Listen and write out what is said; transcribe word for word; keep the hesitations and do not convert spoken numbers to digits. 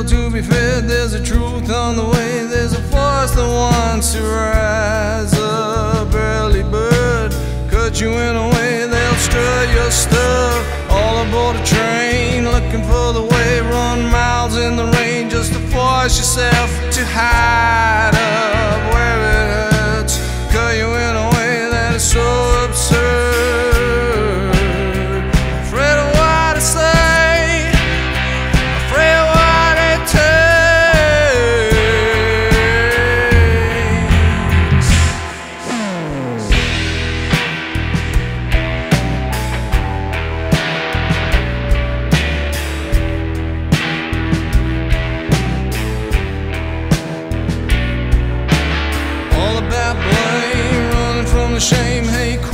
devil to be fed. There's a truth on the way. There's a force that wants to rise up. Early bird, cut you in a way. They'll stir your stuff. All aboard a train, looking for the way. Run miles in the rain just to force yourself to hide up where it hurts. Cut you in a way that is so absurd. Afraid of what I say, afraid of what it all about blame, running from the shame. Hey,